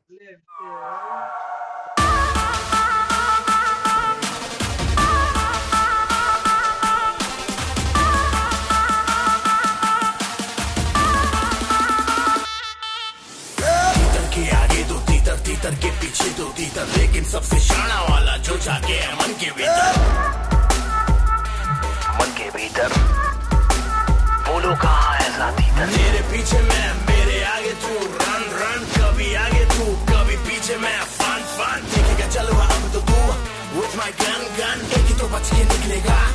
तीतर के पीछे दो तीतर, लेकिन सबसे शाना वाला जो जाके है मन के भीतर। मन के भीतर बोलो कहाँ है तीतर। तेरे पीछे मैं, मेरे आगे तू, रन रन, कभी आगे तू कभी पीछे मैं, फन फन। देखेगा चलो अब तो तू with my gun gun, एक ही तो बच के निकलेगा।